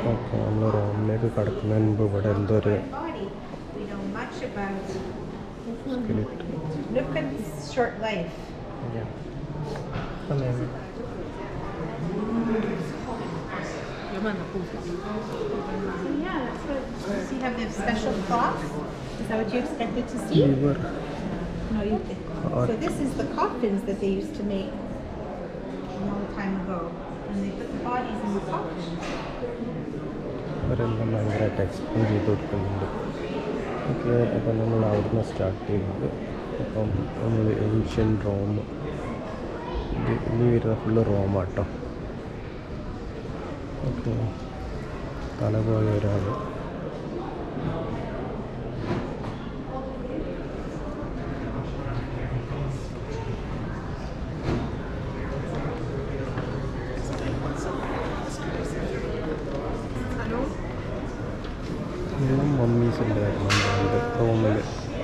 Okay, നമ്മൾ റോമിലേക്ക് കടക്കുന്നതിന് മുമ്പ് ഇവിടെ എന്തോ ഒരു You have the special cloth? Is that what you expected to see? No, you did. So this is the coffins that they used to make a long time ago. And they put the bodies in the coffins. അവരെല്ലാം ഭയങ്കരമായിട്ട് explain ചെയ്ത് കൊടുക്കുന്നുണ്ട്. Okay, അപ്പം നമ്മൾ അവിടുന്ന് start ചെയ്യുന്നത്. അപ്പം നമ്മൾ ഏൻഷ്യൻ റോം, ഇനി വരുന്ന ഫുള്ള് റോമാട്ടോ. ഓക്കെ, തല പോയ ഒരാൾ. മമ്മീസ് ഉണ്ടായിരുന്നു റോമിൽ.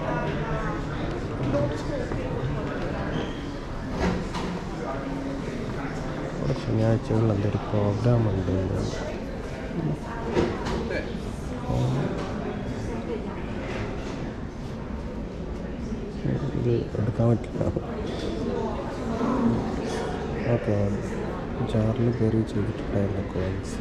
അവിടെ ശനിയാഴ്ചകളിൽ എന്തൊരു പ്രോഗ്രാം ഉണ്ട്. ഇത് എടുക്കാൻ പറ്റില്ല. ഓക്കെ, ജാറിൽ കയറി ചെയ്തിട്ടുണ്ടായിരുന്നു കോയിൻസ്.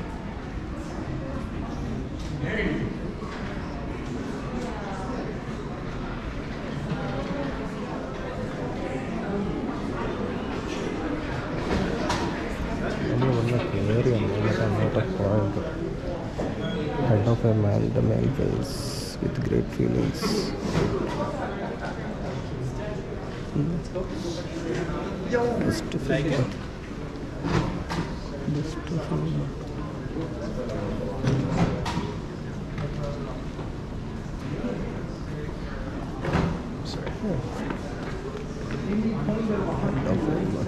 കയറി വന്നിട്ട് അങ്ങോട്ട് പോയത്. Head of a man, the man feels with great feelings. Just a figure. Just a figure. Sorry. Head of a man.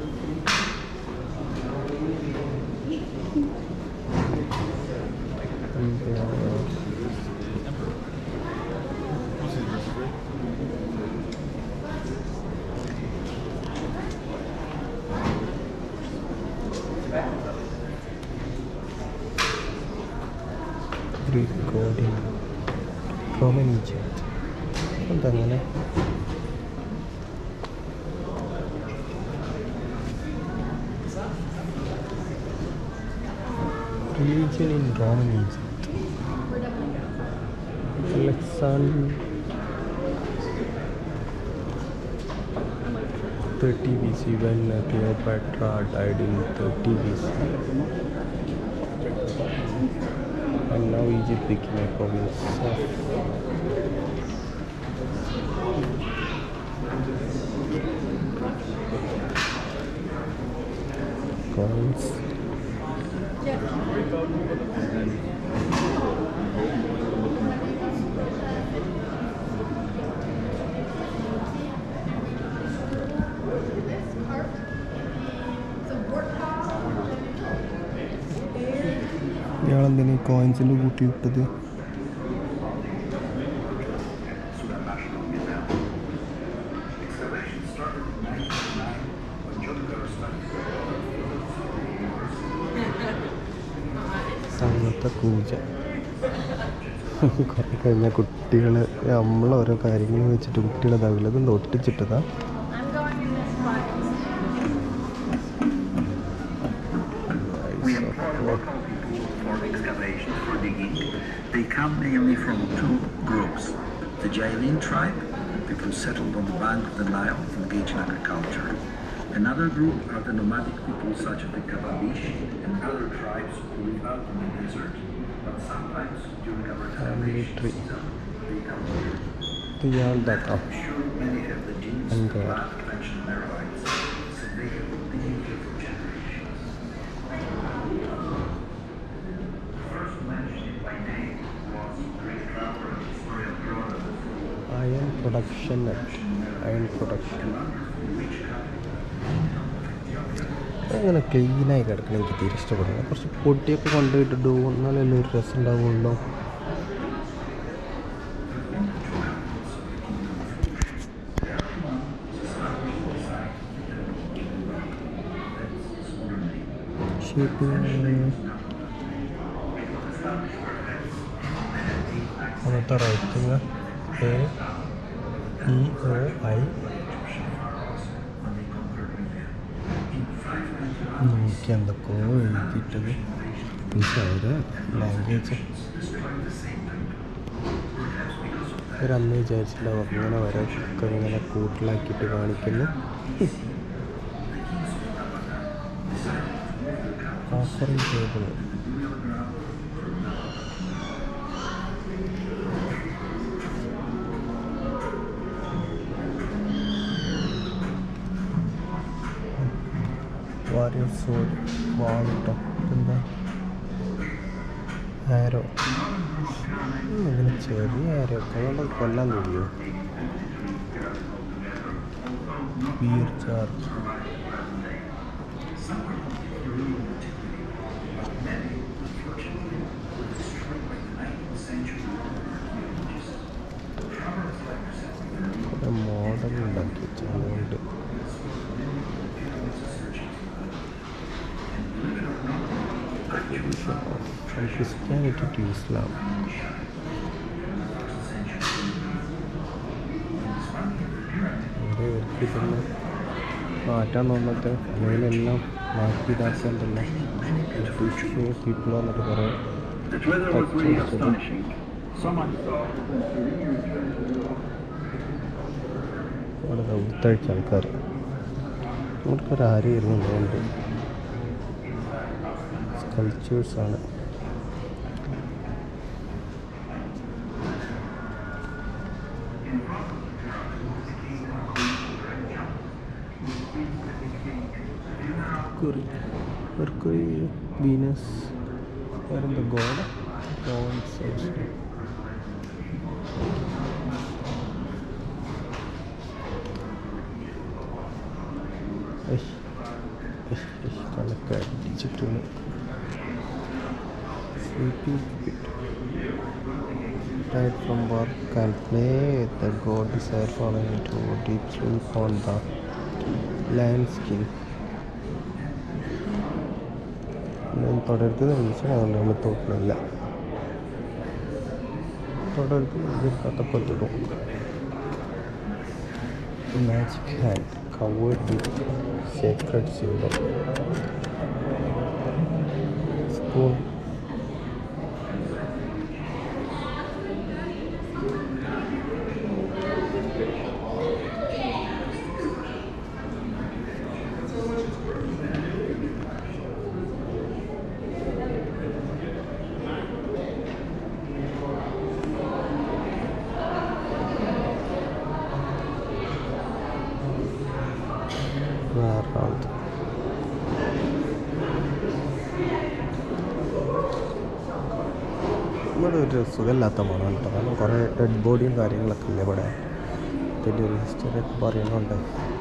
Greek god in Roman Egypt. അതങ്ങനെ religion in Roman Egypt. Alexander 30 BC when Cleopatra died in 30 BC. And now Egypt became a province of coins. ഇയാളെന്തിനാ കോയിൻസിൻ്റെ കൂട്ടിയിട്ടത്? അങ്ങനത്തെ പൂജ. കുറേ കഴിഞ്ഞാൽ കുട്ടികൾ നമ്മളോരോ കാര്യങ്ങൾ വെച്ചിട്ട് കുട്ടികളതാവില്ല. ഇതൊന്ന് ഒട്ടിച്ചിട്ടതാ. They come mainly from two groups. The Jailin tribe, people settled on the bank of the Nile, engaged in agriculture. Another group are the nomadic people such as the Kababish and other tribes who live out in the desert, but sometimes during our excavation season, they come here. I'm sure many have the genes of last mentioned Meroites, so they have been here for generations. First mentioned by name was Greek traveler and historian Herodotus. Iron production. അങ്ങനെ ക്ലീനായി കിടക്കണം എനിക്ക് തീരെ ഇഷ്ടപ്പെടുന്നത്. കുറച്ച് പൊടിയൊക്കെ കൊണ്ടുപോയിട്ടിട്ട് എന്നാലല്ലേ ഒരു രസം ഉണ്ടാവുള്ളൂ. അന്നത്തെ റേറ്റിംഗ് AEOI 100 എന്തൊക്കെയോ എഴുതിയിട്ടത് അവരുടെ ലാംഗ്വേജ് ഒരന്ന് വിചാരിച്ചില്ല ഇങ്ങനെ വരൊക്കെ ഇങ്ങനെ കൂട്ടിലാക്കിയിട്ട് കാണിക്കുന്നു. ഓഫറിംഗ് ടേബിൾ വാരിയർ സോഡ് വാളിട്ടോ എന്താ ആരോ ഇങ്ങനെ ചെറിയ ആരോ ഒക്കെ കൊല്ലാൻ കഴിയുമോ? ബിയർ ചാർജ് മോഡൽ ഉണ്ടാക്കി വെച്ചതുകൊണ്ട് from Christianity to Islam. ഇതൊന്ന് മാറ്റാൻ തോന്നത്തെ അതിലെല്ലാം മാറ്റി ഇതാക്കേണ്ടല്ല. ബ്രിട്ടീഷ് പീപ്പിൾ വന്നിട്ട് കുറേ അവിടെ ദൗത്തഴിച്ച ആൾക്കാർ നമുക്കൊരു ആരും ഇരുന്നുണ്ട്. സ്കൾപ്ചേഴ്സാണ്. Mercury, Venus, where in the god? കണക്ക് അടിച്ചിട്ടുണ്ട്. Sleeping pit. Tired from work and play, the god desire falling into deep sleep on the land skin. തുടർത്ത് വിളിച്ചാൽ നമ്മൾ തോട്ടില്ല തുടർത്ത് കഥപ്പെട്ടിടും. Magic hand covered with sacred symbol. Spoon. ഇവിടെ ഒരു സുഖമില്ലാത്ത മണം കേട്ടോ. കാരണം കുറേ ഡെഡ് ബോഡിയും കാര്യങ്ങളൊക്കെ ഇല്ല ഇവിടെ. ഇതിൻ്റെ ഒരു ഹിസ്റ്ററി ഒക്കെ പറയുന്നുണ്ട്.